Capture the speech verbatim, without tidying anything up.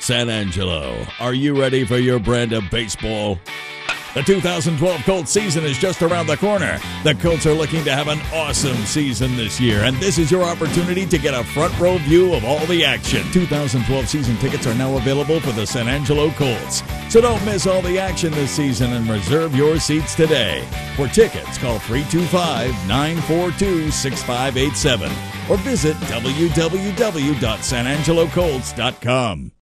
San Angelo, are you ready for your brand of baseball? The two thousand twelve Colts season is just around the corner. The Colts are looking to have an awesome season this year, and this is your opportunity to get a front row view of all the action. two thousand twelve season tickets are now available for the San Angelo Colts. So don't miss all the action this season and reserve your seats today. For tickets, call three two five, nine four two, six five eight seven or visit w w w dot san angelo colts dot com.